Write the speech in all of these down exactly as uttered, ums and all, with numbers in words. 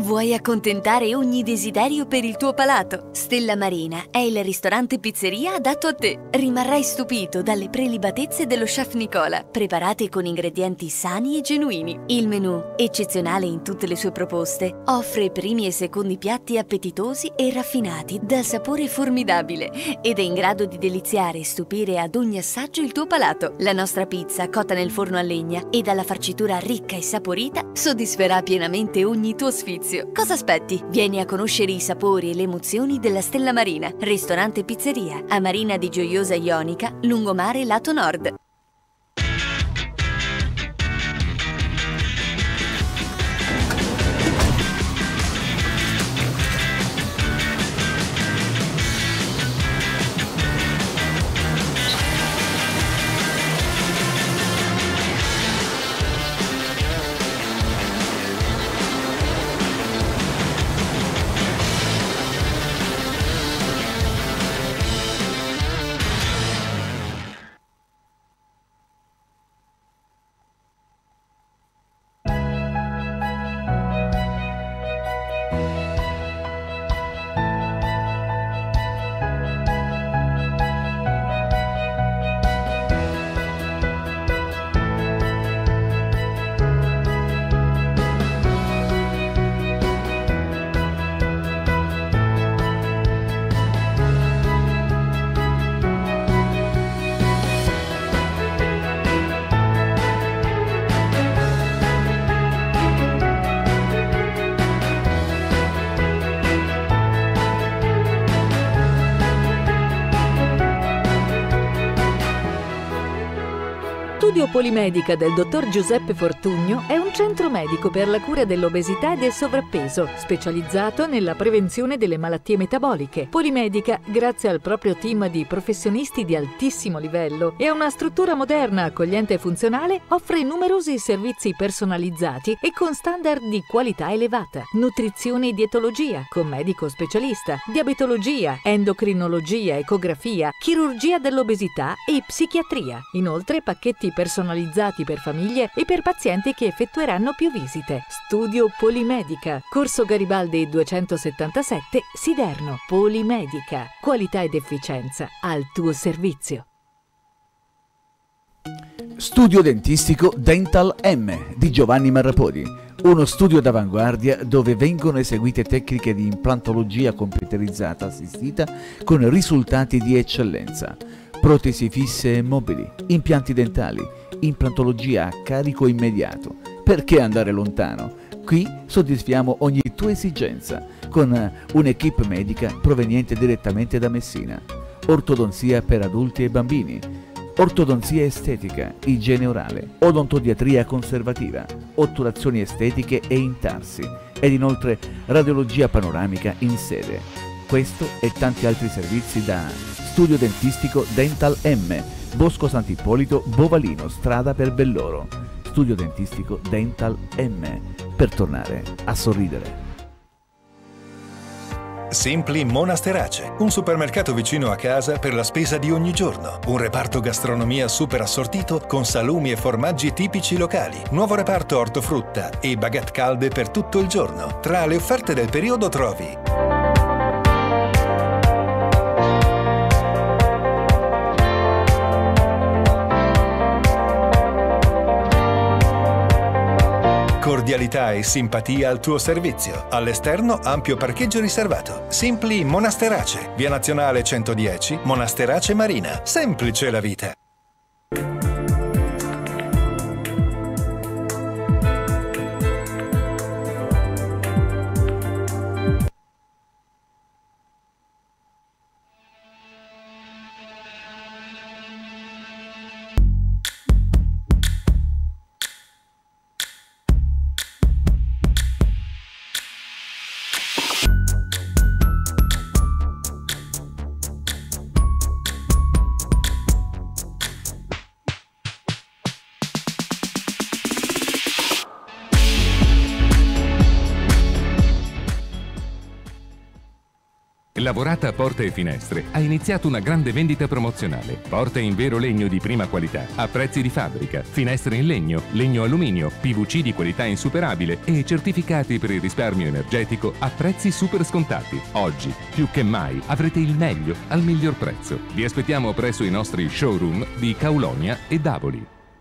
Vuoi accontentare ogni desiderio per il tuo palato? Stella Marina è il ristorante pizzeria adatto a te. Rimarrai stupito dalle prelibatezze dello chef Nicola, preparate con ingredienti sani e genuini. Il menù, eccezionale in tutte le sue proposte, offre primi e secondi piatti appetitosi e raffinati dal sapore formidabile ed è in grado di deliziare e stupire ad ogni assaggio il tuo palato. La nostra pizza, cotta nel forno a legna e dalla farcitura ricca e saporita, soddisferà pienamente ogni tuo sfizio. Cosa aspetti? Vieni a conoscere i sapori e le emozioni della Stella Marina, ristorante pizzeria, a Marina di Gioiosa Ionica, lungomare lato nord. Studio Polimedica del dottor Giuseppe Fortugno è un centro medico per la cura dell'obesità e del sovrappeso, specializzato nella prevenzione delle malattie metaboliche. Polimedica, grazie al proprio team di professionisti di altissimo livello e a una struttura moderna, accogliente e funzionale, offre numerosi servizi personalizzati e con standard di qualità elevata. Nutrizione e dietologia, con medico specialista, diabetologia, endocrinologia, ecografia, chirurgia dell'obesità e psichiatria. Inoltre, pacchetti personalizzati per famiglie e per pazienti che effettueranno più visite. Studio Polimedica, Corso Garibaldi duecentosettantasette, Siderno. Polimedica, qualità ed efficienza al tuo servizio. Studio dentistico Dental M di Giovanni Marrapodi, uno studio d'avanguardia dove vengono eseguite tecniche di implantologia computerizzata assistita con risultati di eccellenza. Protesi fisse e mobili, impianti dentali, implantologia a carico immediato. Perché andare lontano? Qui soddisfiamo ogni tua esigenza con un'equipe medica proveniente direttamente da Messina. Ortodonzia per adulti e bambini, ortodonzia estetica, igiene orale, odontodiatria conservativa, otturazioni estetiche e intarsi ed inoltre radiologia panoramica in sede. Questo e tanti altri servizi da Studio Dentistico Dental M, Bosco Sant'Ippolito, Bovalino, strada per Belloro. Studio Dentistico Dental M, per tornare a sorridere. Simply Monasterace, un supermercato vicino a casa per la spesa di ogni giorno. Un reparto gastronomia super assortito con salumi e formaggi tipici locali. Nuovo reparto ortofrutta e baguette calde per tutto il giorno. Tra le offerte del periodo trovi cordialità e simpatia al tuo servizio. All'esterno ampio parcheggio riservato. Simply Monasterace, via Nazionale centodieci, Monasterace Marina. Semplice la vita. Lavorata Porte e Finestre ha iniziato una grande vendita promozionale. Porte in vero legno di prima qualità, a prezzi di fabbrica, finestre in legno, legno alluminio, P V C di qualità insuperabile e certificati per il risparmio energetico a prezzi super scontati. Oggi, più che mai, avrete il meglio al miglior prezzo. Vi aspettiamo presso i nostri showroom di Kaulonia e Davoli.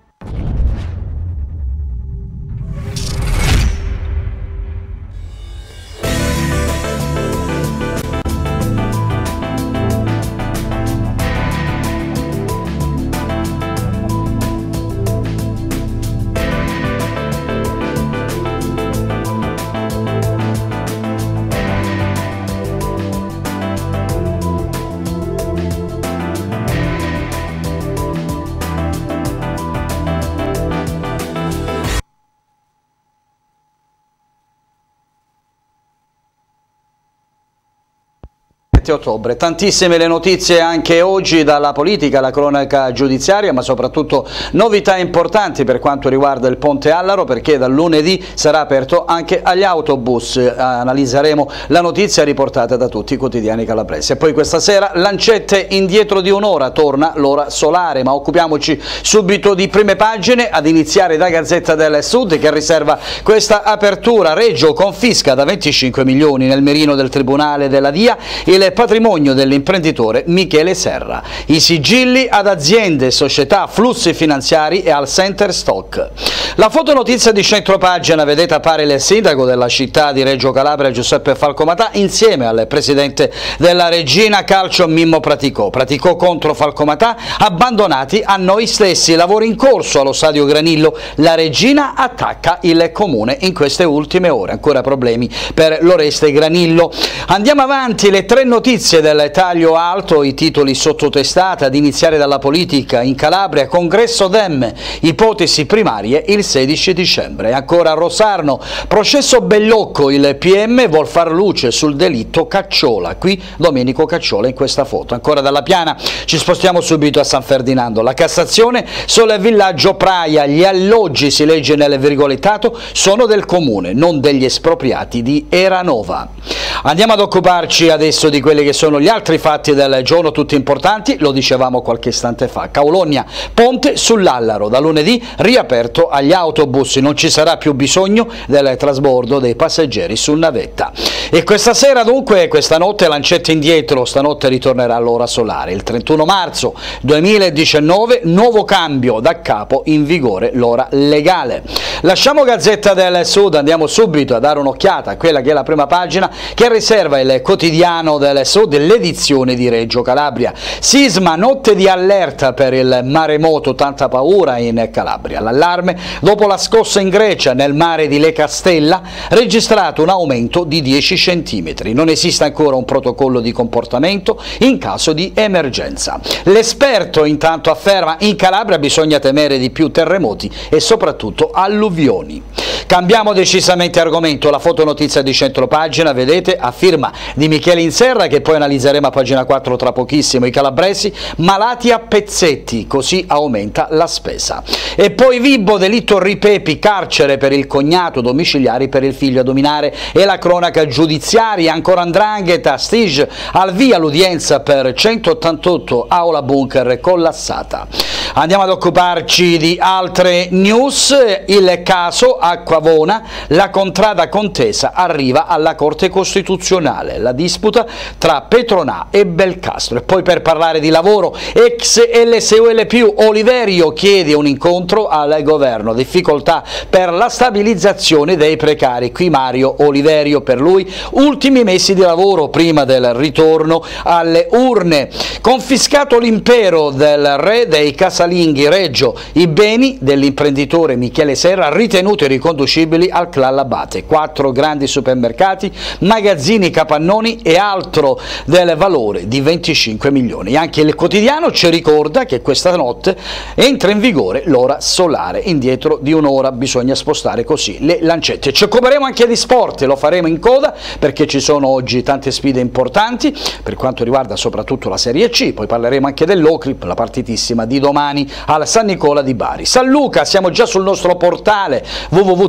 ottobre. Tantissime le notizie anche oggi dalla politica alla cronaca giudiziaria, ma soprattutto novità importanti per quanto riguarda il Ponte Allaro, perché dal lunedì sarà aperto anche agli autobus. Analizzeremo la notizia riportata da tutti i quotidiani calabresi. E poi questa sera lancette indietro di un'ora, torna l'ora solare, ma occupiamoci subito di prime pagine, ad iniziare da Gazzetta del Sud che riserva questa apertura. Reggio confisca da venticinque milioni nel mirino del Tribunale della Dia il patrimonio dell'imprenditore Michele Serra. I sigilli ad aziende, società, flussi finanziari e al center stock. La fotonotizia di centropagina, vedete, appare il sindaco della città di Reggio Calabria Giuseppe Falcomatà insieme al presidente della Regina Calcio Mimmo Praticò. Praticò contro Falcomatà: abbandonati a noi stessi, lavori in corso allo stadio Granillo, la Regina attacca il comune in queste ultime ore, ancora problemi per l'Oreste Granillo. Andiamo avanti, le tre notizie del taglio alto, i titoli sottotestata, ad iniziare dalla politica. In Calabria, congresso Dem, ipotesi primarie il sedici dicembre. Ancora a Rosarno, processo Bellocco, il P M vuol far luce sul delitto Cacciola, qui Domenico Cacciola in questa foto. Ancora dalla Piana ci spostiamo subito a San Ferdinando, la Cassazione sul villaggio Praia, gli alloggi, si legge nel virgolettato, sono del comune, non degli espropriati di Eranova. Andiamo ad occuparci adesso di quelli che sono gli altri fatti del giorno, tutti importanti, lo dicevamo qualche istante fa. Kaulonia, ponte sull'Allaro, da lunedì riaperto agli autobus, non ci sarà più bisogno del trasbordo dei passeggeri su navetta. E questa sera dunque, questa notte, lancette indietro, stanotte ritornerà l'ora solare, il trentuno marzo duemiladiciannove, nuovo cambio, da capo in vigore l'ora legale. Lasciamo Gazzetta del Sud, andiamo subito a dare un'occhiata a quella che è la prima pagina che riserva il quotidiano del Sud, l'edizione di Reggio Calabria. Sisma, notte di allerta per il maremoto, tanta paura in Calabria. L'allarme dopo la scossa in Grecia, nel mare di Le Castella, registrato un aumento di dieci centimetri. Non esiste ancora un protocollo di comportamento in caso di emergenza. L'esperto intanto afferma: in Calabria bisogna temere di più terremoti e soprattutto alluvioni. Cambiamo decisamente argomento, la fotonotizia di centropagina, vedete, a firma di Michele Inserra, che poi analizzeremo a pagina quattro tra pochissimo. I calabresi malati a pezzetti, così aumenta la spesa. E poi Vibo, delitto Ripepi, carcere per il cognato, domiciliari per il figlio a dominare, e la cronaca giudiziaria. Ancora 'ndrangheta, Stige, al via l'udienza per centottantotto, aula bunker collassata. Andiamo ad occuparci di altre news, il caso Acquavona, la contrada contesa arriva alla Corte Costituzionale, la disputa tra Petronà e Belcastro. E poi, per parlare di lavoro, ex L S U L più, Oliverio chiede un incontro al governo, difficoltà per la stabilizzazione dei precari. Qui Mario Oliverio, per lui ultimi mesi di lavoro prima del ritorno alle urne. Confiscato l'impero del re dei casalinghi Reggio, i beni dell'imprenditore Michele Serra ritenuti riconducibili al clan Abate. Quattro grandi supermercati, magazzini, capannoni e altro del valore di venticinque milioni. Anche il quotidiano ci ricorda che questa notte entra in vigore l'ora solare, indietro di un'ora, bisogna spostare così le lancette. Ci occuperemo anche di sport, lo faremo in coda perché ci sono oggi tante sfide importanti per quanto riguarda soprattutto la Serie C, poi parleremo anche dell'Ocrip, la partitissima di domani al San Nicola di Bari. San Luca, siamo già sul nostro portale w w w punto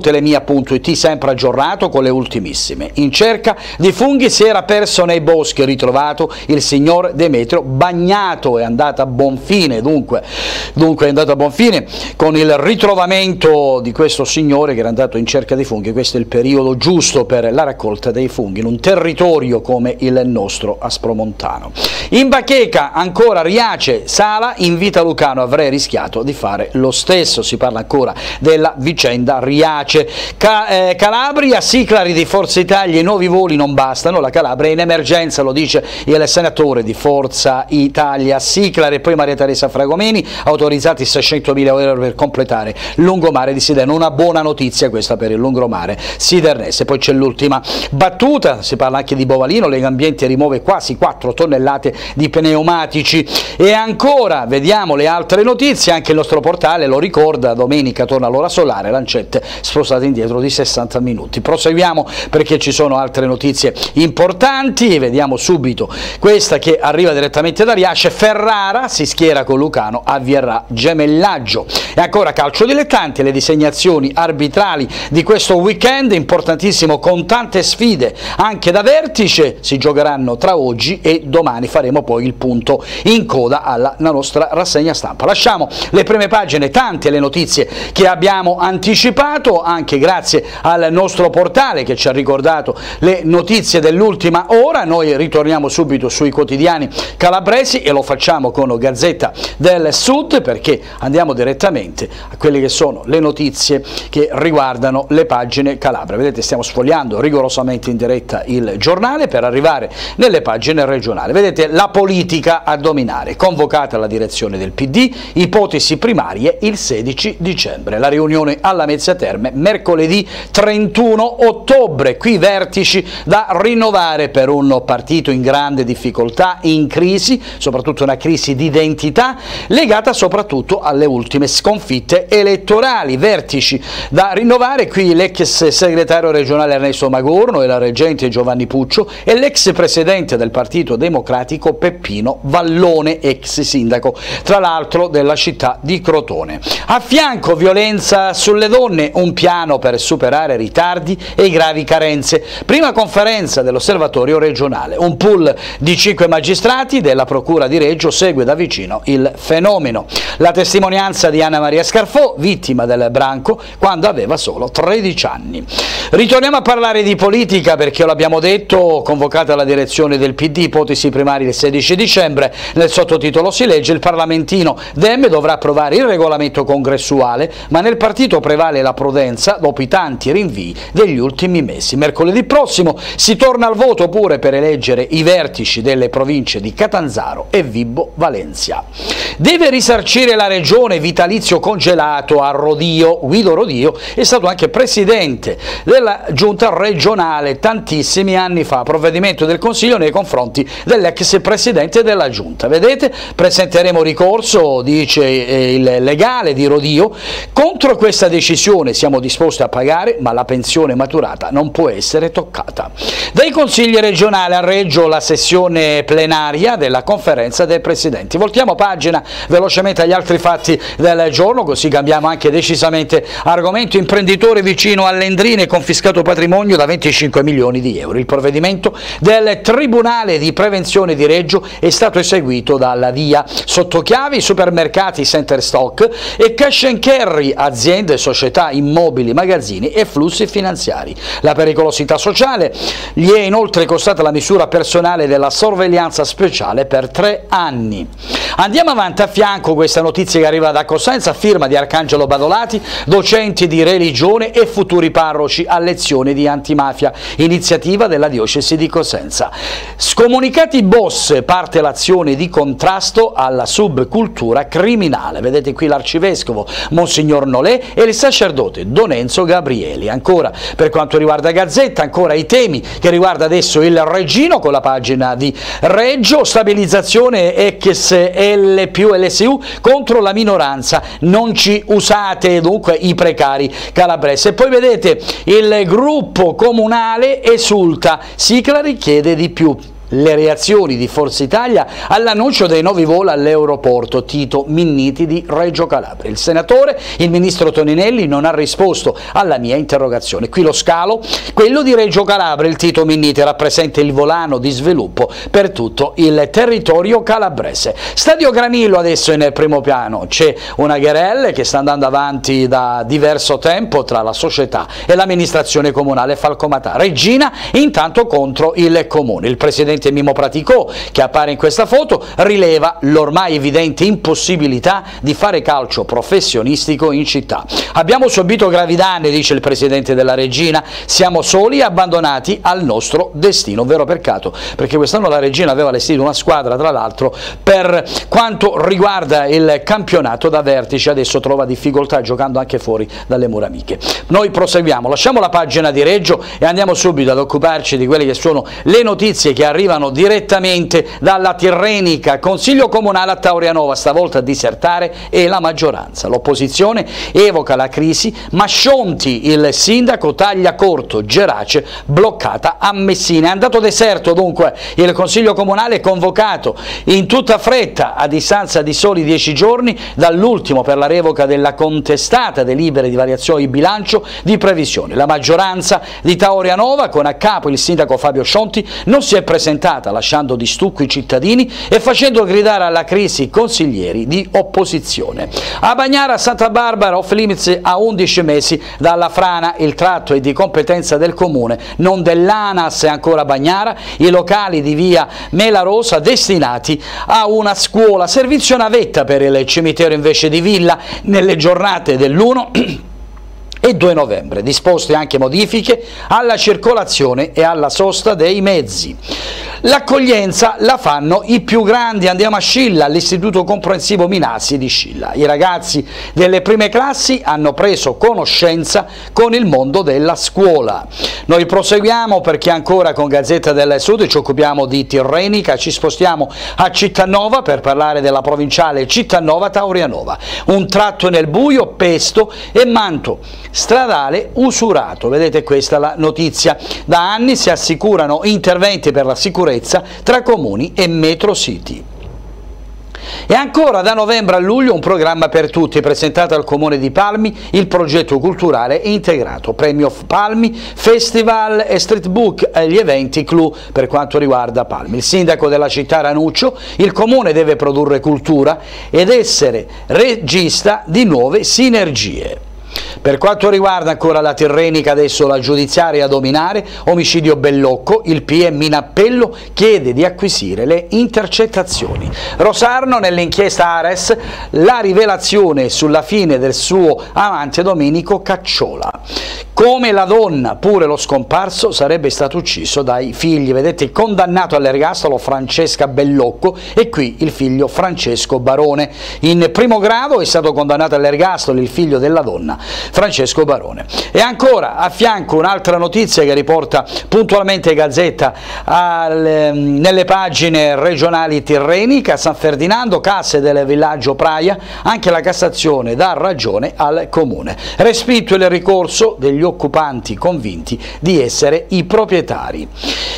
telemia punto it, sempre aggiornato con le ultimissime. In cerca di funghi si era perso nei boschi, ritrovato il signor Demetrio bagnato, è andata a buon fine, dunque, dunque è andata a buon fine con il ritrovamento di questo signore che era andato in cerca di funghi. Questo è il periodo giusto per la raccolta dei funghi in un territorio come il nostro aspromontano. In bacheca ancora Riace, Sala invita Lucano, avrei rischiato di fare lo stesso. Si parla ancora della vicenda Riace. Ca eh, Calabria, Siclari di Forza Italia, i nuovi voli non bastano, la Calabria è in emergenza, lo dice il senatore di Forza Italia. Siclari e poi Maria Teresa Fragomeni, autorizzati seicentomila euro per completare lungomare di Siderno. Una buona notizia questa per il lungomare sidernese. Poi c'è l'ultima battuta, si parla anche di Bovalino, Legambiente rimuove quasi quattro tonnellate di pneumatici. E ancora vediamo le altre notizie, anche il nostro portale lo ricorda, domenica torna l'ora solare, lancette spostate indietro di sessanta minuti. Proseguiamo perché ci sono altre notizie importanti, vediamo subito questa che arriva direttamente da Riace. Ferrara si schiera con Lucano, avvierà gemellaggio. E ancora calcio dilettanti, le disegnazioni arbitrali di questo weekend, importantissimo con tante sfide anche da vertice, si giocheranno tra oggi e domani, faremo poi il punto in coda alla nostra rassegna stampa. Lasciamo le prime pagine, tante le notizie che abbiamo anticipato, anche grazie al nostro portale che ci ha ricordato le notizie dell'ultima ora. Noi ritorniamo subito sui quotidiani calabresi e lo facciamo con Gazzetta del Sud, perché andiamo direttamente a quelle che sono le notizie che riguardano le pagine calabre. Vedete, stiamo sfogliando rigorosamente in diretta il giornale per arrivare nelle pagine regionali. Vedete, la politica a dominare, convocata la direzione del P D, ipotesi primarie il sedici dicembre, la riunione alla Mezzia Terme mercoledì trentuno ottobre, qui vertici da rinnovare per un partito in grande difficoltà, in crisi, soprattutto una crisi di identità legata soprattutto alle ultime sconfitte elettorali. Vertici da rinnovare, qui l'ex segretario regionale Ernesto Magorno e la reggente Giovanni Puccio e l'ex presidente del Partito Democratico Peppino Vallone, ex sindaco tra l'altro della città di Crotone. A fianco violenza sulle donne, un piano per superare ritardi e gravi carenze. Prima conferenza dell'osservatorio regionale, un pool di cinque magistrati della procura di Reggio segue da vicino il fenomeno. La testimonianza di Anna Maria Scarfò, vittima del branco quando aveva solo tredici anni. Ritorniamo a parlare di politica perché l'abbiamo detto, convocata la direzione del P D, ipotesi primarie il sedici dicembre, nel sottotitolo si legge: il parlamentino Dem dovrà approvare il regolamento congressuale, ma nel partito prevale la prudenza dopo i tanti rinvii degli ultimi mesi. Mercoledì prossimo si torna al voto pure per eleggere i vertici delle province di Catanzaro e Vibo Valentia. Deve risarcire la regione vitalizio congelato a Rodio. Guido Rodio è stato anche presidente della giunta regionale tantissimi anni fa, provvedimento del Consiglio nei confronti dell'ex presidente della giunta. Vedete, presenteremo ricorso, dice il legale di Rodio, contro questa decisione siamo disposti a pagare, ma la pensione maturata non può essere toccata. Dai consigli regionali a Reggio la sessione plenaria della conferenza dei presidenti. Voltiamo pagina velocemente agli altri fatti del giorno, così cambiamo anche decisamente argomento. Imprenditore vicino all'Endrine, confiscato patrimonio da venticinque milioni di euro. Il provvedimento del Tribunale di Prevenzione di Reggio è stato eseguito dalla via sottochiavi, supermercati, center stock e cash and carry, aziende, società, immobili, magazzini e flussi finanziari. La pericolosità sociale gli è inoltre costata la misura personale della sorveglianza speciale per tre anni. Andiamo avanti, a fianco questa notizia che arriva da Cosenza, firma di Arcangelo Badolati, docenti di religione e futuri parroci a lezioni di antimafia, iniziativa della diocesi di Cosenza. Scomunicati boss, parte l'azione di contrasto alla subcultura criminale. Vedete qui l'arcivescovo Monsignor Nolè e il sacerdote Don Enzo Gabrieli. Ancora per quanto riguarda Gazzetta, ancora i temi che riguarda adesso il Reggino con la pagina di Reggio, stabilizzazione ex L più L S U contro la minoranza, non ci usate dunque i precari calabresi. E poi vedete il gruppo comunale esulta, Siclari chiede di più. le reazioni di Forza Italia all'annuncio dei nuovi voli all'aeroporto Tito Minniti di Reggio Calabria. Il senatore, il ministro Toninelli, non ha risposto alla mia interrogazione. Qui lo scalo, quello di Reggio Calabria. Il Tito Minniti rappresenta il volano di sviluppo per tutto il territorio calabrese. Stadio Granillo adesso è nel primo piano, c'è una querela che sta andando avanti da diverso tempo tra la società e l'amministrazione comunale Falcomatà. Regina intanto contro il comune. Il presidente Mimo Praticò, che appare in questa foto, rileva l'ormai evidente impossibilità di fare calcio professionistico in città. Abbiamo subito gravi danni, dice il presidente della Regina, siamo soli e abbandonati al nostro destino. Un vero peccato, perché quest'anno la Regina aveva allestito una squadra, tra l'altro, per quanto riguarda il campionato da vertice, adesso trova difficoltà giocando anche fuori dalle mura amiche. Noi proseguiamo, lasciamo la pagina di Reggio e andiamo subito ad occuparci di quelle che sono le notizie che arrivano direttamente dalla Tirrenica. Consiglio comunale a Taurianova, stavolta a disertare è la maggioranza. L'opposizione evoca la crisi, ma Scionti, il sindaco, taglia corto, Gerace bloccata a Messina. È andato deserto dunque il Consiglio comunale, convocato in tutta fretta a distanza di soli dieci giorni dall'ultimo per la revoca della contestata delibere di variazione di bilancio di previsione. La maggioranza di Taurianova, con a capo il sindaco Fabio Scionti, non si è presentata, lasciando di stucco i cittadini e facendo gridare alla crisi i consiglieri di opposizione. A Bagnara Santa Barbara off limits a undici mesi dalla frana, il tratto è di competenza del comune, non dell'ANAS. E ancora Bagnara, i locali di via Mela Rosa destinati a una scuola, servizio navetta per il cimitero invece di villa nelle giornate dell'uno e due novembre, disposte anche modifiche alla circolazione e alla sosta dei mezzi. L'accoglienza la fanno i più grandi, andiamo a Scilla, all'Istituto Comprensivo Minassi di Scilla. I ragazzi delle prime classi hanno preso conoscenza con il mondo della scuola. Noi proseguiamo perché ancora con Gazzetta del Sud ci occupiamo di Tirrenica, ci spostiamo a Cittanova per parlare della provinciale Cittanova-Taurianova. Un tratto nel buio, Pesto e manto stradale usurato. Vedete, questa è la notizia. Da anni si assicurano interventi per la sicurezza tra comuni e Metro City. E ancora da novembre a luglio un programma per tutti, presentato al Comune di Palmi il progetto culturale integrato, Premio Palmi, Festival e Street Book e gli eventi clou per quanto riguarda Palmi. Il sindaco della città Ranuccio, il Comune deve produrre cultura ed essere regista di nuove sinergie. Per quanto riguarda ancora la Tirrenica, adesso la giudiziaria a dominare, omicidio Bellocco, il P M in appello chiede di acquisire le intercettazioni. Rosarno, nell'inchiesta Ares, la rivelazione sulla fine del suo amante Domenico Cacciola. Come la donna, pure lo scomparso, sarebbe stato ucciso dai figli. Vedete, condannato all'ergastolo Francesca Bellocco e qui il figlio Francesco Barone. In primo grado è stato condannato all'ergastolo il figlio della donna, Francesco Barone. E ancora a fianco un'altra notizia che riporta puntualmente Gazzetta al, nelle pagine regionali Tirrenica, San Ferdinando, casse del villaggio Praia, anche la Cassazione dà ragione al Comune. Respinto il ricorso degli occupanti convinti di essere i proprietari.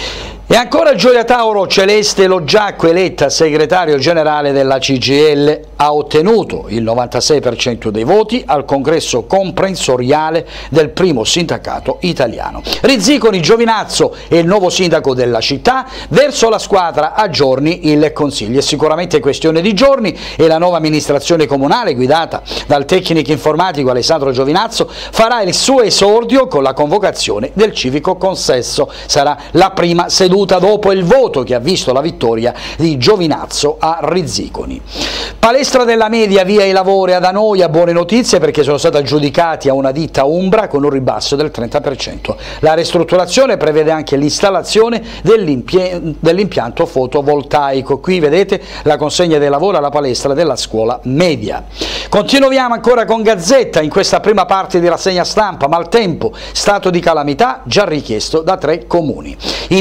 E ancora Gioia Tauro, Celeste Loggiacco, eletta segretario generale della C G I L, ha ottenuto il novantasei per cento dei voti al congresso comprensoriale del primo sindacato italiano. Rizziconi, Giovinazzo è il nuovo sindaco della città, verso la squadra aggiorni il Consiglio. È sicuramente questione di giorni e la nuova amministrazione comunale, guidata dal tecnico informatico Alessandro Giovinazzo, farà il suo esordio con la convocazione del civico consesso. Sarà la prima seduta dopo il voto che ha visto la vittoria di Giovinazzo a Rizziconi. Palestra della Media, via i lavori ad Anoia, buone notizie perché sono stati aggiudicati a una ditta Umbra con un ribasso del trenta per cento. La ristrutturazione prevede anche l'installazione dell'impianto fotovoltaico. Qui vedete la consegna dei lavori alla palestra della scuola media. Continuiamo ancora con Gazzetta in questa prima parte di rassegna stampa. Maltempo, stato di calamità già richiesto da tre comuni. Iniziative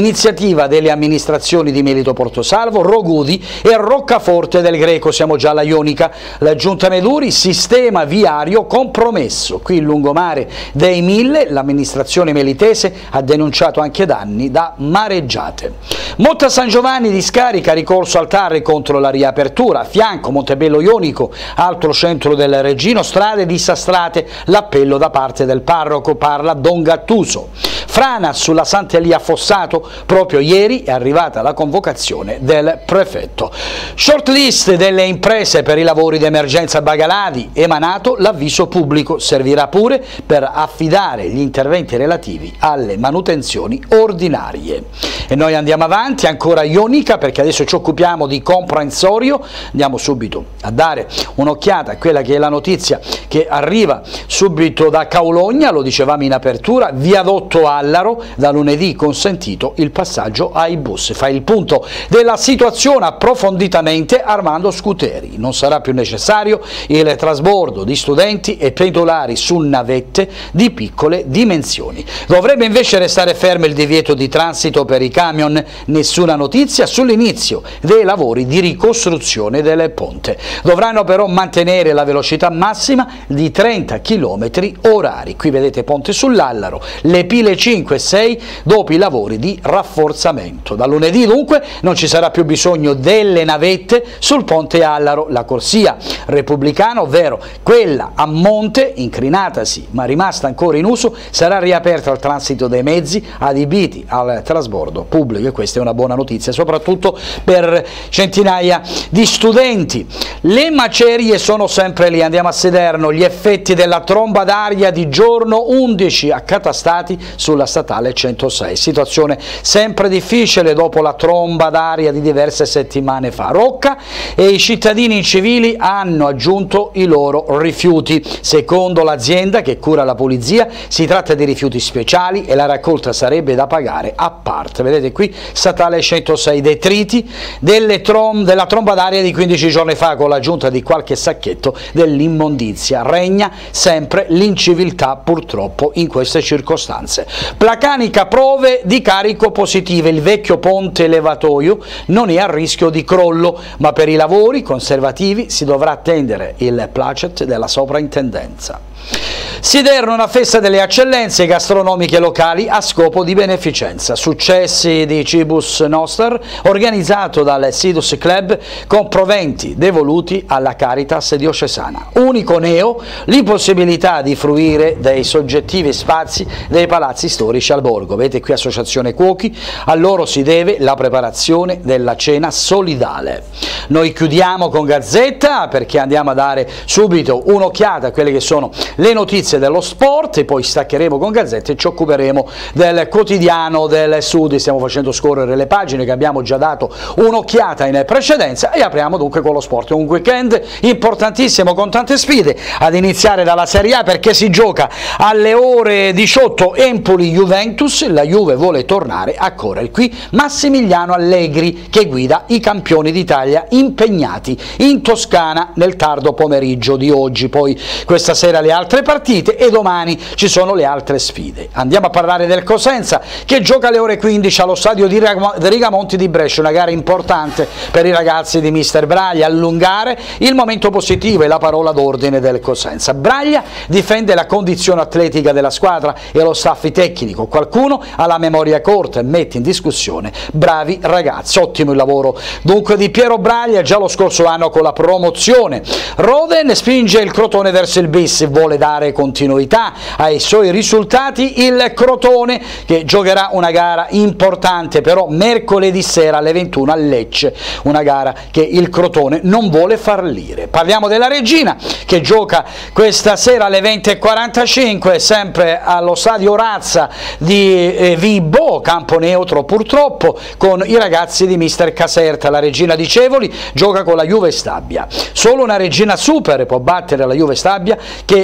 amministrativa delle amministrazioni di Melito Portosalvo, Rogudi e Roccaforte del Greco, siamo già alla Ionica. La Giunta Meduri, sistema viario compromesso. Qui il lungomare dei Mille, l'amministrazione melitese ha denunciato anche danni da mareggiate. Motta San Giovanni di Scarica, ricorso al T A R contro la riapertura. A fianco Montebello Ionico, altro centro del Reggino, strade disastrate, l'appello da parte del parroco, parla Don Gattuso. Frana sulla Sant'Elia Fossato, proprio ieri è arrivata la convocazione del prefetto. Shortlist delle imprese per i lavori d'emergenza Bagaladi, emanato l'avviso pubblico, servirà pure per affidare gli interventi relativi alle manutenzioni ordinarie. E noi andiamo avanti, ancora Ionica, perché adesso ci occupiamo di comprensorio. Andiamo subito a dare un'occhiata a quella che è la notizia che arriva subito da Caologna, lo dicevamo in apertura, viadotto Allaro, da lunedì consentito il passaggio ai bus. Fa il punto della situazione approfonditamente Armando Scuteri. Non sarà più necessario il trasbordo di studenti e pendolari su navette di piccole dimensioni. Dovrebbe invece restare fermo il divieto di transito per i camion. Nessuna notizia sull'inizio dei lavori di ricostruzione del ponte. Dovranno però mantenere la velocità massima di trenta chilometri orari. Qui vedete ponte sull'Allaro, le pile cinque e sei dopo i lavori di rafforzamento. Da lunedì dunque non ci sarà più bisogno delle navette sul ponte Allaro. La corsia repubblicana, ovvero quella a monte, incrinatasi ma rimasta ancora in uso, sarà riaperta al transito dei mezzi adibiti al trasbordo pubblico, e questa è una buona notizia soprattutto per centinaia di studenti. Le macerie sono sempre lì, andiamo a Sederno, gli effetti della tromba d'aria di giorno, undici accatastati sulla statale centosei, situazione sempre difficile dopo la tromba d'aria di diverse settimane fa. Rocca e i cittadini civili hanno aggiunto i loro rifiuti. Secondo l'azienda che cura la pulizia si tratta di rifiuti speciali e la raccolta sarebbe da pagare a parte. Vedete qui statale centosei, detriti delle trom della tromba d'aria di quindici giorni fa, con l'aggiunta di qualche sacchetto dell'immondizia. Regna sempre l'inciviltà purtroppo in queste circostanze. Placanica, prove di carico positive, il vecchio ponte levatoio non è a rischio di crollo, ma per i lavori conservativi si dovrà attendere il placet della soprintendenza. Siderno, una festa delle eccellenze gastronomiche locali a scopo di beneficenza. Successi di Cibus Noster, organizzato dal Sidus Club con proventi devoluti alla Caritas diocesana. Unico neo, l'impossibilità di fruire dei soggettivi spazi dei palazzi storici al borgo. Vedete qui Associazione Cuochi, a loro si deve la preparazione della cena solidale. Noi chiudiamo con Gazzetta perché andiamo a dare subito un'occhiata a quelle che sono le notizie dello sport e poi staccheremo con Gazzetta e ci occuperemo del quotidiano del Sud. Stiamo facendo scorrere le pagine che abbiamo già dato un'occhiata in precedenza e apriamo dunque con lo sport. Un weekend importantissimo con tante sfide, ad iniziare dalla Serie A perché si gioca alle ore diciotto Empoli-Juventus, la Juve vuole tornare a correre. Qui Massimiliano Allegri che guida i campioni d'Italia impegnati in Toscana nel tardo pomeriggio di oggi. Poi questa sera le altre partite e domani ci sono le altre sfide. Andiamo a parlare del Cosenza che gioca alle ore quindici allo stadio di Rigamonti di Brescia, una gara importante per i ragazzi di mister Braglia, allungare il momento positivo e la parola d'ordine del Cosenza. Braglia difende la condizione atletica della squadra e lo staff tecnico, qualcuno ha la memoria corta e mette in discussione bravi ragazzi. Ottimo il lavoro dunque di Piero Braglia già lo scorso anno con la promozione. Roden spinge il Crotone verso il bis, vuole dare continuità ai suoi risultati il Crotone che giocherà una gara importante però mercoledì sera alle ventuno a Lecce, una gara che il Crotone non vuole fallire. Parliamo della Regina che gioca questa sera alle venti e quarantacinque sempre allo stadio Razza di eh, Vibo, campo neutro purtroppo, con i ragazzi di mister Caserta. La Regina di Cevoli gioca con la Juve Stabia. Solo una Regina Super può battere la Juve Stabia che ha tantissimi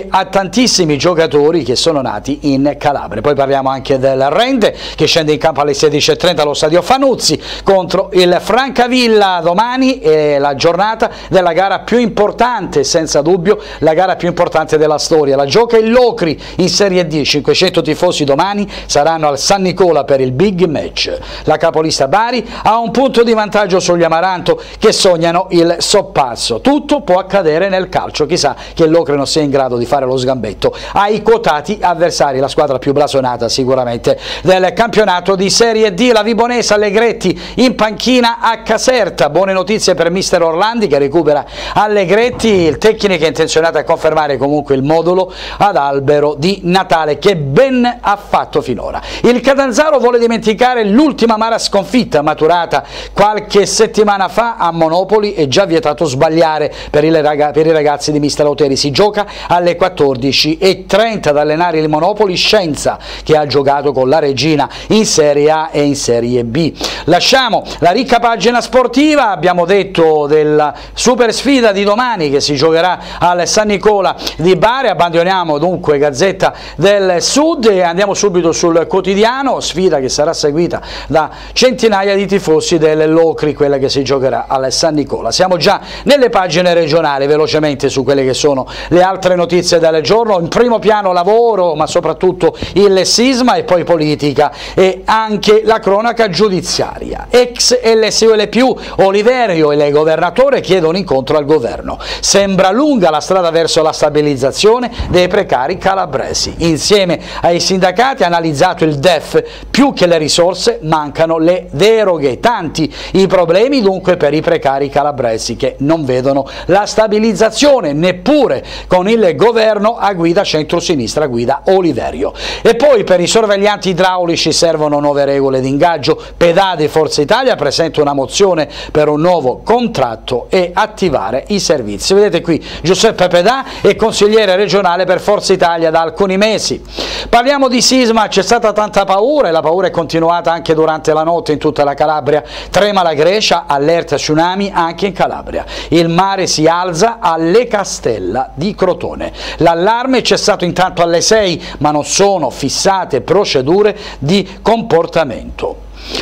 tantissimi giocatori che sono nati in Calabria. Poi parliamo anche del Rende che scende in campo alle sedici e trenta allo stadio Fanuzzi contro il Francavilla. Domani è la giornata della gara più importante, senza dubbio la gara più importante della storia. La gioca il Locri in Serie D, cinquecento tifosi domani saranno al San Nicola per il big match. La capolista Bari ha un punto di vantaggio sugli Amaranto che sognano il sorpasso. Tutto può accadere nel calcio, chissà che il Locri non sia in grado di fare lo sgambetto ai quotati avversari, la squadra più blasonata sicuramente del campionato di Serie D. La Vibonese Allegretti in panchina a Caserta, buone notizie per mister Orlandi che recupera Allegretti, il tecnico è intenzionato a confermare comunque il modulo ad albero di Natale che ben ha fatto finora. Il Catanzaro vuole dimenticare l'ultima amara sconfitta maturata qualche settimana fa a Monopoli, è già vietato sbagliare per, il raga, per i ragazzi di mister Lauteri. Si gioca alle quattordici e trenta ad allenare il Monopoli Scienza che ha giocato con la Regina in Serie A e in Serie B. Lasciamo la ricca pagina sportiva, abbiamo detto della super sfida di domani che si giocherà al San Nicola di Bari, abbandoniamo dunque Gazzetta del Sud e andiamo subito sul quotidiano, sfida che sarà seguita da centinaia di tifosi del Locri, quella che si giocherà al San Nicola. Siamo già nelle pagine regionali, velocemente su quelle che sono le altre notizie del giorno, in primo piano lavoro ma soprattutto il sisma e poi politica e anche la cronaca giudiziaria. Ex L S U L più, Oliverio e il governatore chiedono incontro al governo. Sembra lunga la strada verso la stabilizzazione dei precari calabresi. Insieme ai sindacati ha analizzato il D E F, più che le risorse mancano le deroghe. Tanti i problemi dunque per i precari calabresi che non vedono la stabilizzazione neppure con il governo a guida centrosinistra, guida Oliverio. E poi per i sorveglianti idraulici servono nuove regole di ingaggio. Pedade Forza Italia presenta una mozione per un nuovo contratto e attivare i servizi. Vedete qui Giuseppe Pedà è consigliere regionale per Forza Italia da alcuni mesi. Parliamo di sisma, c'è stata tanta paura e la paura è continuata anche durante la notte in tutta la Calabria. Trema la Grecia, allerta tsunami anche in Calabria. Il mare si alza alle Castella di Crotone. L'allarme è cessato intanto alle sei, ma non sono fissate procedure di comportamento.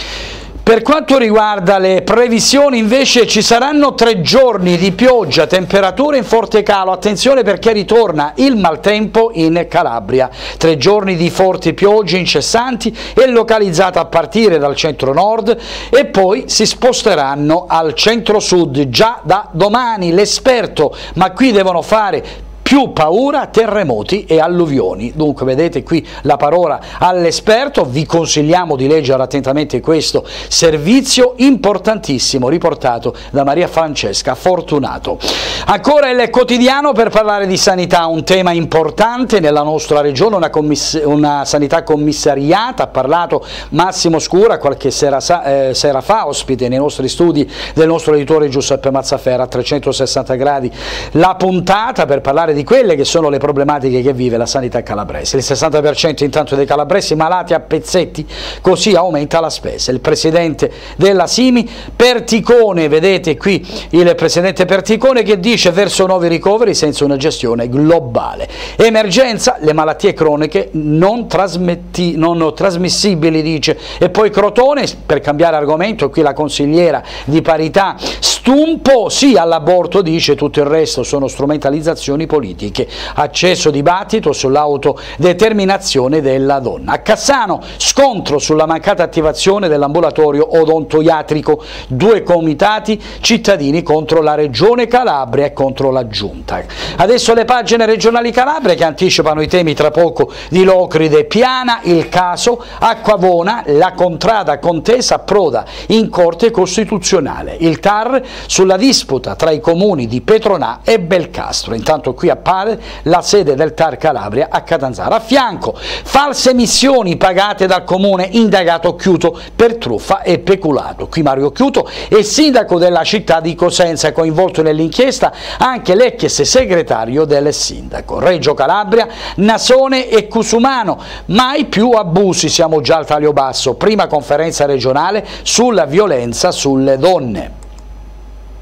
Per quanto riguarda le previsioni invece ci saranno tre giorni di pioggia, temperature in forte calo, attenzione perché ritorna il maltempo in Calabria, tre giorni di forti piogge incessanti e localizzate a partire dal centro-nord e poi si sposteranno al centro-sud già da domani. L'esperto, ma qui devono fare più paura, terremoti e alluvioni. Dunque vedete qui la parola all'esperto, vi consigliamo di leggere attentamente questo servizio importantissimo riportato da Maria Francesca Fortunato. Ancora il quotidiano per parlare di sanità, un tema importante nella nostra regione, una, una sanità commissariata, ha parlato Massimo Scura qualche sera, eh, sera fa, ospite nei nostri studi del nostro editore Giuseppe Mazzaferra a trecentosessanta gradi, la puntata per parlare di quelle che sono le problematiche che vive la sanità calabrese. Il sessanta per cento intanto dei calabresi malati a pezzetti, così aumenta la spesa. Il presidente della Simi Perticone, vedete qui il presidente Perticone che dice verso nuovi ricoveri senza una gestione globale. Emergenza, le malattie croniche non, trasmetti, non trasmissibili, dice. E poi Crotone, per cambiare argomento, qui la consigliera di parità Stumpo, sì all'aborto, dice, tutto il resto sono strumentalizzazioni politiche. Acceso dibattito sull'autodeterminazione della donna. A Cassano, scontro sulla mancata attivazione dell'ambulatorio odontoiatrico, due comitati cittadini contro la Regione Calabria e contro la Giunta. Adesso le pagine regionali Calabria che anticipano i temi tra poco di Locride Piana, il caso Acquavona, la contrada contesa approda in Corte Costituzionale. Il T A R sulla disputa tra i comuni di Petronà e Belcastro. Intanto qui appare la sede del T A R Calabria a Catanzaro. A fianco, false missioni pagate dal comune, indagato Chiuto per truffa e peculato. Qui Mario Chiuto è sindaco della città di Cosenza, coinvolto nell'inchiesta anche l'ex segretario del sindaco. Reggio Calabria, Nasone e Cusumano, mai più abusi, siamo già al taglio basso, prima conferenza regionale sulla violenza sulle donne.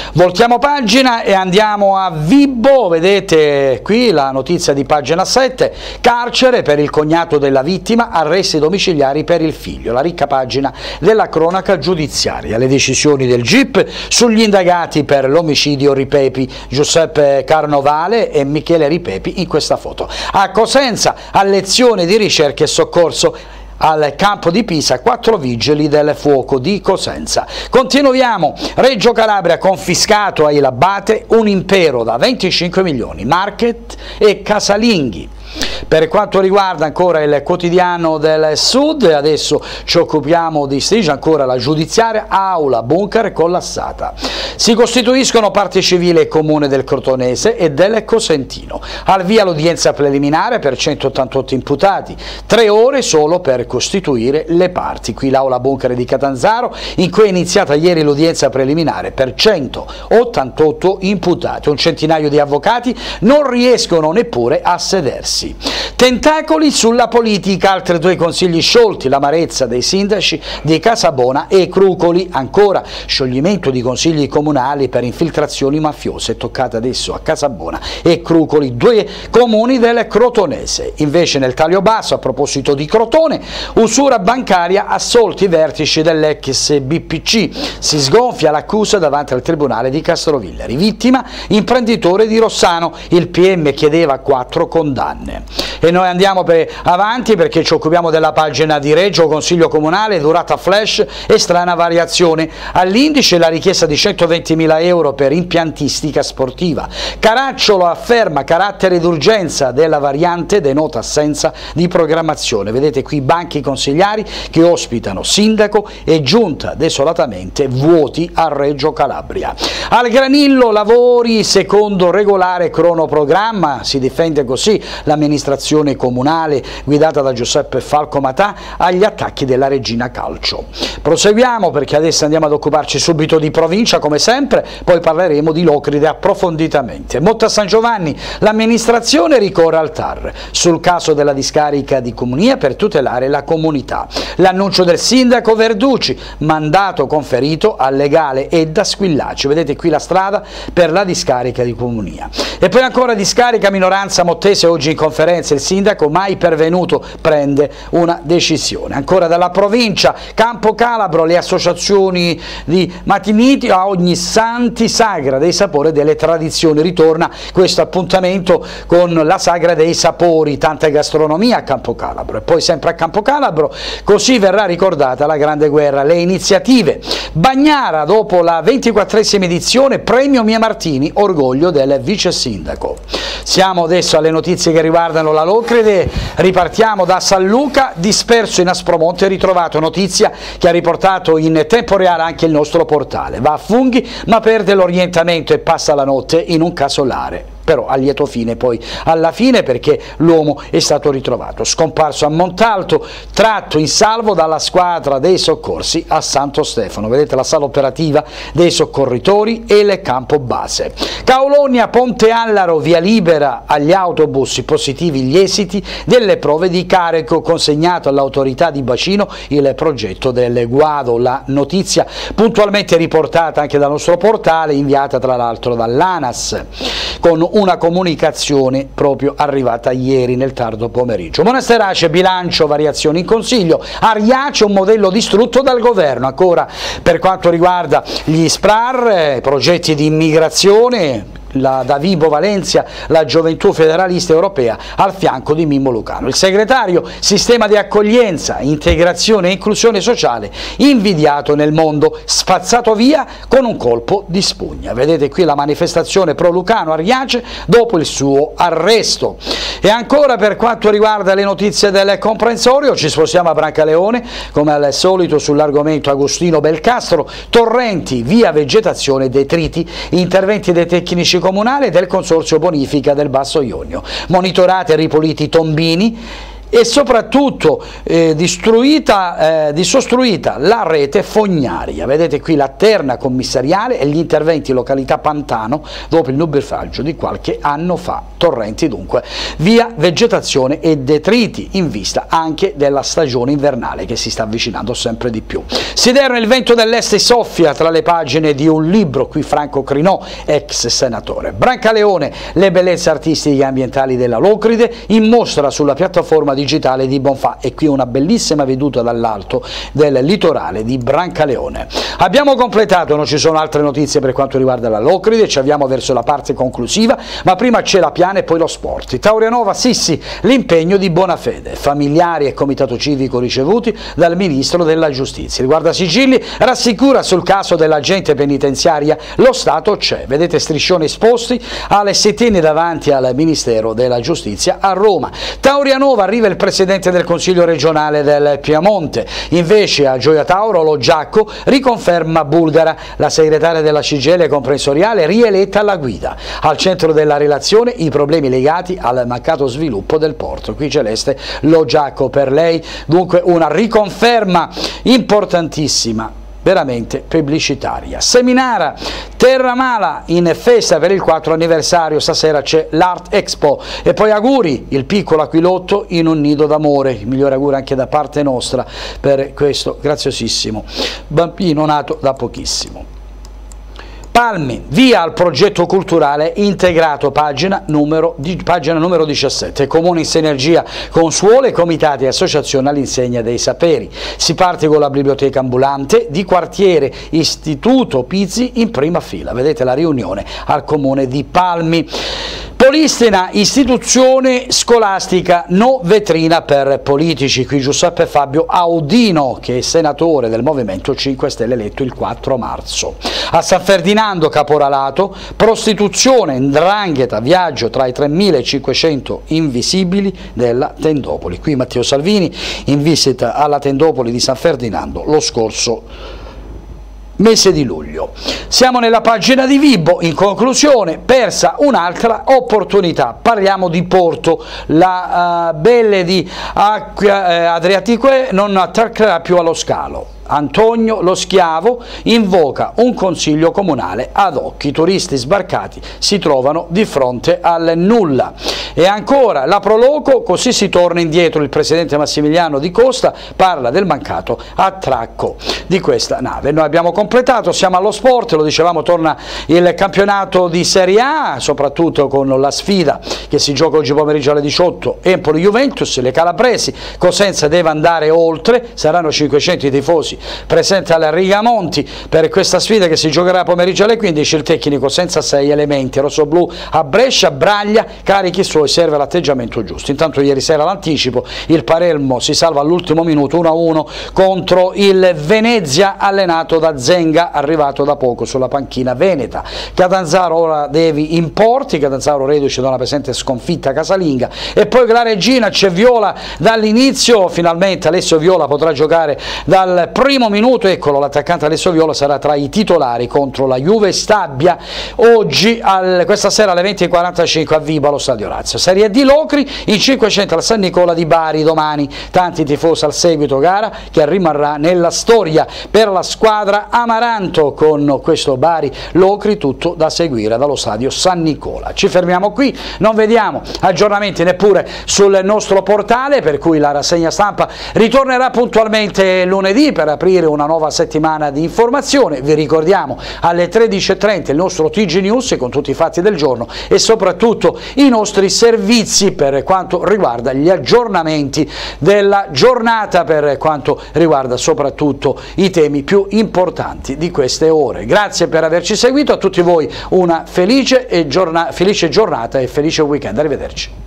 Voltiamo pagina e andiamo a Vibo, vedete qui la notizia di pagina sette, carcere per il cognato della vittima, arresti domiciliari per il figlio, la ricca pagina della cronaca giudiziaria, le decisioni del G I P sugli indagati per l'omicidio Ripepi, Giuseppe Carnovale e Michele Ripepi in questa foto. A Cosenza, a lezione di ricerca e soccorso al campo di Pisa, quattro vigili del fuoco di Cosenza. Continuiamo, Reggio Calabria confiscato ai Labate un impero da venticinque milioni, Market e casalinghi. Per quanto riguarda ancora il quotidiano del Sud, adesso ci occupiamo di Stige, ancora la giudiziaria, aula bunker collassata. Si costituiscono parte civile e comune del Crotonese e del Cosentino. Al via l'udienza preliminare per centottantotto imputati, tre ore solo per costituire le parti. Qui l'aula bunker di Catanzaro, in cui è iniziata ieri l'udienza preliminare per centottantotto imputati. Un centinaio di avvocati non riescono neppure a sedersi. Tentacoli sulla politica, altri due consigli sciolti, l'amarezza dei sindaci di Casabona e Crucoli, ancora scioglimento di consigli comunali per infiltrazioni mafiose, toccate adesso a Casabona e Crucoli, due comuni del Crotonese. Invece nel taglio basso, a proposito di Crotone, usura bancaria, assolti i vertici dell'ex B P C, si sgonfia l'accusa davanti al tribunale di Castrovillari, vittima imprenditore di Rossano, il P M chiedeva quattro condanne. E noi andiamo per avanti perché ci occupiamo della pagina di Reggio, Consiglio Comunale, durata flash e strana variazione. All'indice la richiesta di centoventimila euro per impiantistica sportiva. Caracciolo afferma carattere d'urgenza della variante, denota assenza di programmazione. Vedete qui i banchi consigliari che ospitano sindaco e giunta desolatamente vuoti a Reggio Calabria. Al Granillo lavori secondo regolare cronoprogramma, si difende così l'amministrazione comunale guidata da Giuseppe Falcomatà agli attacchi della Regina Calcio. Proseguiamo perché adesso andiamo ad occuparci subito di provincia come sempre, poi parleremo di Locride approfonditamente. Motta San Giovanni, l'amministrazione ricorre al T A R sul caso della discarica di Comunia per tutelare la comunità. L'annuncio del sindaco Verducci, mandato conferito al legale e da Squillaci. Vedete qui la strada per la discarica di Comunia. E poi ancora discarica minoranza mottese, oggi in conferenza il sindaco mai pervenuto prende una decisione. Ancora dalla provincia, Campo Calabro, le associazioni di matiniti a ogni santi sagra dei sapori e delle tradizioni. Ritorna questo appuntamento con la sagra dei sapori, tanta gastronomia a Campo Calabro. E poi sempre a Campo Calabro così verrà ricordata la Grande Guerra, le iniziative. Bagnara, dopo la ventiquattresima edizione, premio Mia Martini, orgoglio del vice sindaco. Siamo adesso alle notizie che riguardano la Locride, ripartiamo da San Luca, disperso in Aspromonte, ritrovato, notizia che ha riportato in tempo reale anche il nostro portale. Va a funghi ma perde l'orientamento e passa la notte in un casolare. Però a lieto fine poi alla fine perché l'uomo è stato ritrovato, scomparso a Montalto, tratto in salvo dalla squadra dei soccorsi a Santo Stefano. Vedete la sala operativa dei soccorritori e il campo base. Caulonia, Ponte Allaro, via libera agli autobus, positivi gli esiti delle prove di carico, consegnato all'autorità di bacino il progetto del guado. La notizia puntualmente riportata anche dal nostro portale, inviata tra l'altro dall'ANAS, con una comunicazione proprio arrivata ieri nel tardo pomeriggio. Monasterace, bilancio, variazioni in consiglio. Ariace, un modello distrutto dal governo. Ancora per quanto riguarda gli S P R A R, progetti di immigrazione, la, da Vibo Valencia, la Gioventù Federalista Europea al fianco di Mimmo Lucano. Il segretario, sistema di accoglienza, integrazione e inclusione sociale, invidiato nel mondo, spazzato via con un colpo di spugna. Vedete qui la manifestazione pro Lucano a Riace dopo il suo arresto. E ancora per quanto riguarda le notizie del comprensorio, ci spostiamo a Brancaleone, come al solito sull'argomento Agostino Belcastro, torrenti, via vegetazione, detriti, interventi dei tecnici comunali e del Consorzio Bonifica del Basso Ionio. Monitorati e ripuliti tombini e soprattutto eh, distruita, eh, disostruita la rete fognaria. Vedete qui la terna commissariale e gli interventi in località Pantano dopo il nubifragio di qualche anno fa. Torrenti dunque, via vegetazione e detriti in vista anche della stagione invernale che si sta avvicinando sempre di più. Siderno il vento dell'est soffia tra le pagine di un libro, qui Franco Crinò, ex senatore. Brancaleone, le bellezze artistiche e ambientali della Locride, in mostra sulla piattaforma digitale di Bonfà, e qui una bellissima veduta dall'alto del litorale di Brancaleone. Abbiamo completato, non ci sono altre notizie per quanto riguarda la Locride, ci avviamo verso la parte conclusiva, ma prima c'è la piana e poi lo sport. Taurianova, Sissi, l'impegno di Bonafede, familiari e comitato civico ricevuti dal Ministro della Giustizia. Riguarda Sigilli, rassicura sul caso dell'agente penitenziaria, lo Stato c'è. Vedete striscioni esposti alle settine davanti al Ministero della Giustizia a Roma. Taurianova, arriva il Presidente del Consiglio regionale del Piemonte, invece a Gioia Tauro Lo Giacco riconferma Bulgara, la segretaria della C G I L comprensoriale rieletta alla guida. Al centro della relazione i problemi legati al mancato sviluppo del porto. Qui Celeste Lo Giacco, per lei dunque una riconferma importantissima, veramente pubblicitaria. Seminara, Terramala in festa per il quattro anniversario, stasera c'è l'Art Expo, e poi auguri, il piccolo aquilotto in un nido d'amore, il migliore auguro anche da parte nostra per questo graziosissimo bambino nato da pochissimo. Palmi, via al progetto culturale integrato, pagina numero, di, pagina numero diciassette, comune in sinergia con scuole, comitati e associazioni all'insegna dei saperi. Si parte con la biblioteca ambulante di quartiere Istituto Pizzi in prima fila, vedete la riunione al comune di Palmi. Polistina, istituzione scolastica, no vetrina per politici, qui Giuseppe Fabio Audino, che è senatore del Movimento cinque Stelle eletto il quattro marzo. A San Ferdinando, caporalato, prostituzione, 'ndrangheta, viaggio tra i tremilacinquecento invisibili della Tendopoli. Qui Matteo Salvini in visita alla Tendopoli di San Ferdinando lo scorso mese di luglio. Siamo nella pagina di Vibo, in conclusione, persa un'altra opportunità, parliamo di Porto, la uh, Belle di Acqua eh, Adriatico non attaccherà più allo scalo. Antonio Lo Schiavo invoca un consiglio comunale ad hoc, i turisti sbarcati si trovano di fronte al nulla. E ancora la Proloco, così si torna indietro, il presidente Massimiliano Di Costa parla del mancato attracco di questa nave. Noi abbiamo completato, siamo allo sport, lo dicevamo, torna il campionato di Serie A, soprattutto con la sfida che si gioca oggi pomeriggio alle diciotto, Empoli-Juventus, le calabresi, Cosenza deve andare oltre, saranno cinquecento i tifosi presente alla Rigamonti per questa sfida che si giocherà pomeriggio alle quindici. Il tecnico senza sei elementi, rossoblù a Brescia, Braglia, carichi suoi, serve l'atteggiamento giusto. Intanto ieri sera l'anticipo, il Palermo si salva all'ultimo minuto uno a uno contro il Venezia allenato da Zenga, arrivato da poco sulla panchina veneta. Catanzaro ora Devi in porti, Catanzaro reduce da una pesante sconfitta casalinga, e poi la regina c'è Viola dall'inizio, finalmente Alessio Viola potrà giocare dal primo minuto, eccolo l'attaccante Alessio Viola sarà tra i titolari contro la Juve Stabia oggi, al, questa sera alle venti e quarantacinque a Vibo allo Stadio Lazio. Serie D Locri in cinquecento al San Nicola di Bari domani, tanti tifosi al seguito, gara che rimarrà nella storia per la squadra Amaranto, con questo Bari Locri tutto da seguire dallo Stadio San Nicola. Ci fermiamo qui, non vediamo aggiornamenti neppure sul nostro portale, per cui la rassegna stampa ritornerà puntualmente lunedì per aprire una nuova settimana di informazione. Vi ricordiamo alle tredici e trenta il nostro T G News con tutti i fatti del giorno e soprattutto i nostri servizi per quanto riguarda gli aggiornamenti della giornata, per quanto riguarda soprattutto i temi più importanti di queste ore. Grazie per averci seguito, a tutti voi una felice, e giorna- felice giornata e felice weekend. Arrivederci.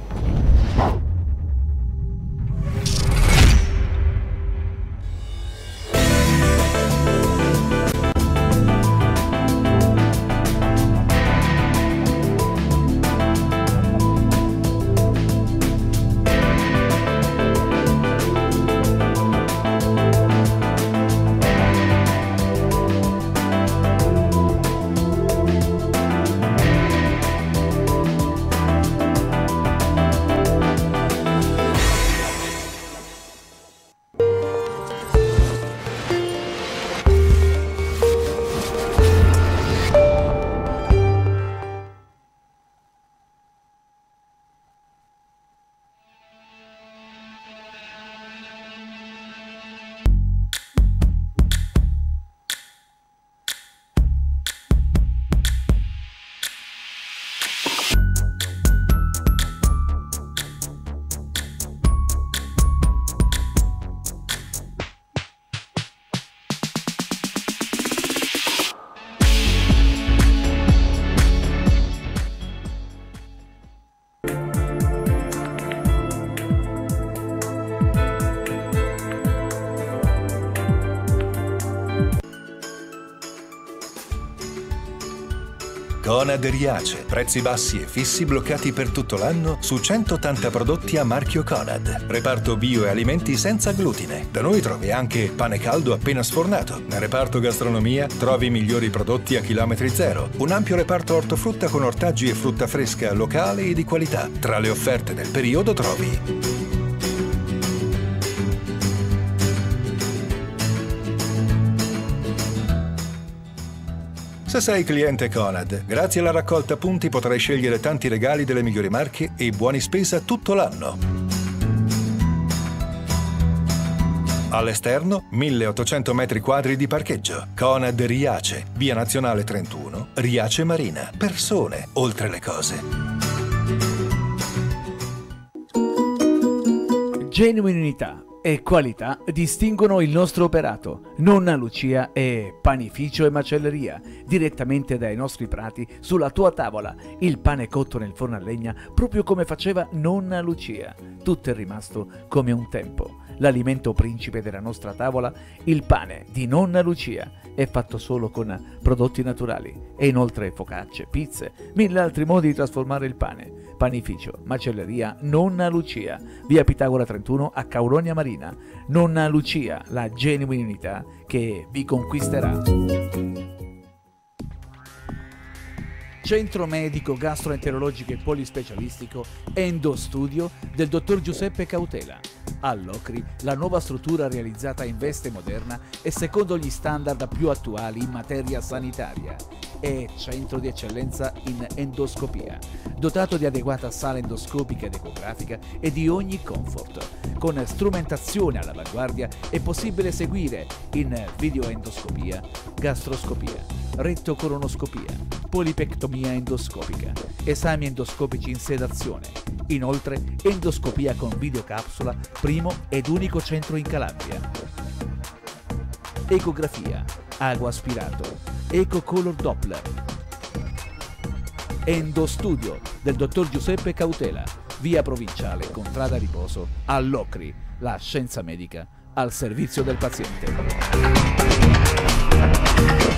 Conad Riace, prezzi bassi e fissi bloccati per tutto l'anno su centottanta prodotti a marchio Conad. Reparto bio e alimenti senza glutine. Da noi trovi anche pane caldo appena sfornato. Nel reparto gastronomia trovi i migliori prodotti a chilometri zero. Un ampio reparto ortofrutta con ortaggi e frutta fresca locale e di qualità. Tra le offerte del periodo trovi Se sei cliente Conad, grazie alla raccolta punti potrai scegliere tanti regali delle migliori marche e buoni spesa tutto l'anno. All'esterno, milleottocento metri quadri di parcheggio. Conad Riace, via Nazionale trentuno, Riace Marina. Persone, oltre le cose. Genuinità e qualità distinguono il nostro operato. Nonna Lucia è panificio e macelleria, direttamente dai nostri prati sulla tua tavola. Il pane cotto nel forno a legna, proprio come faceva Nonna Lucia. Tutto è rimasto come un tempo. L'alimento principe della nostra tavola, il pane di Nonna Lucia, è fatto solo con prodotti naturali e inoltre focacce, pizze, mille altri modi di trasformare il pane. Panificio, macelleria Nonna Lucia, via Pitagora trentuno a Cauronia Marina. Nonna Lucia, la genuinità che vi conquisterà. Centro medico gastroenterologico e polispecialistico Endostudio del dottor Giuseppe Cautela. All'Ocri, la nuova struttura realizzata in veste moderna e secondo gli standard più attuali in materia sanitaria. È centro di eccellenza in endoscopia, dotato di adeguata sala endoscopica ed ecografica e di ogni comfort. Con strumentazione all'avanguardia è possibile seguire in videoendoscopia, gastroscopia, rettocoronoscopia, polipectomia endoscopica, esami endoscopici in sedazione. Inoltre, endoscopia con videocapsula, primo ed unico centro in Calabria. Ecografia, ago aspirato, Eco Color Doppler. Endostudio del dottor Giuseppe Cautela, via Provinciale, Contrada Riposo, all'Ocri, la scienza medica al servizio del paziente.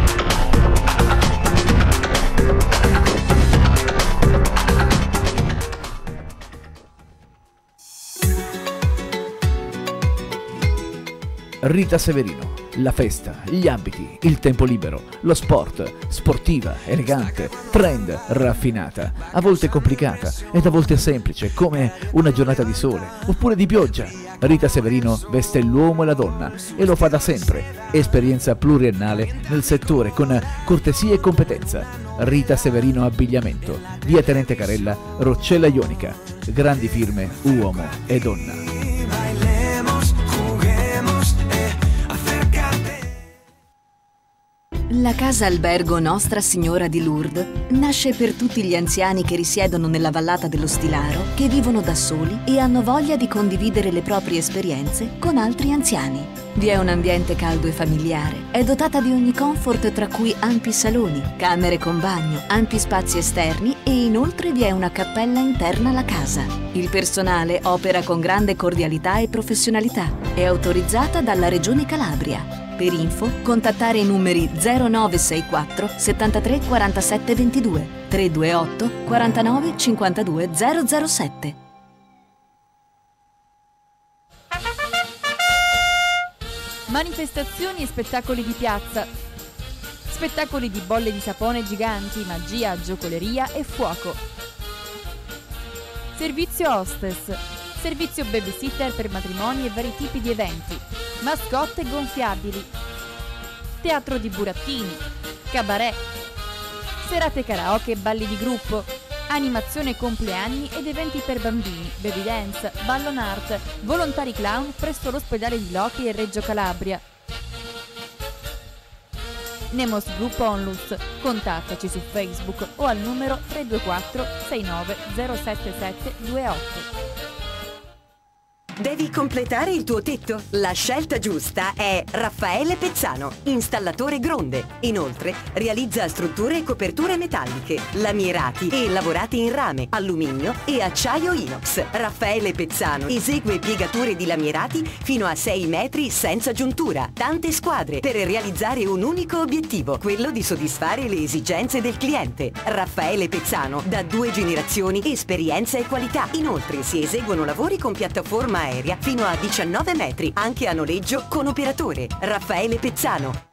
Rita Severino, la festa, gli abiti, il tempo libero, lo sport, sportiva, elegante, trend, raffinata, a volte complicata ed a volte semplice, come una giornata di sole oppure di pioggia. Rita Severino veste l'uomo e la donna e lo fa da sempre. Esperienza pluriennale nel settore con cortesia e competenza. Rita Severino Abbigliamento, via Tenente Carella, Roccella Ionica. Grandi firme, uomo e donna. La casa albergo Nostra Signora di Lourdes nasce per tutti gli anziani che risiedono nella vallata dello Stilaro, che vivono da soli e hanno voglia di condividere le proprie esperienze con altri anziani. Vi è un ambiente caldo e familiare, è dotata di ogni comfort tra cui ampi saloni, camere con bagno, ampi spazi esterni e inoltre vi è una cappella interna alla casa. Il personale opera con grande cordialità e professionalità, è autorizzata dalla Regione Calabria. Per info, contattare i numeri zero nove sei quattro settantatré quarantasette ventidue, tre due otto quarantanove cinquantadue zero zero sette. Manifestazioni e spettacoli di piazza. Spettacoli di bolle di sapone giganti, magia, giocoleria e fuoco. Servizio hostess. Servizio babysitter per matrimoni e vari tipi di eventi. Mascotte gonfiabili. Teatro di burattini. Cabaret. Serate karaoke e balli di gruppo. Animazione compleanni ed eventi per bambini. Baby dance, ballon art, volontari clown presso l'ospedale di Locri e Reggio Calabria. Nemos Group Onlus. Contattaci su Facebook o al numero tre due quattro sei nove zero sette sette due otto. Devi completare il tuo tetto? La scelta giusta è Raffaele Pezzano, installatore Gronde. Inoltre realizza strutture e coperture metalliche, lamierati e lavorati in rame, alluminio e acciaio inox. Raffaele Pezzano esegue piegature di lamierati fino a sei metri senza giuntura. Tante squadre per realizzare un unico obiettivo, quello di soddisfare le esigenze del cliente. Raffaele Pezzano, da due generazioni, esperienza e qualità. Inoltre si eseguono lavori con piattaforma aerea fino a diciannove metri, anche a noleggio con operatore. Raffaele Pezzano,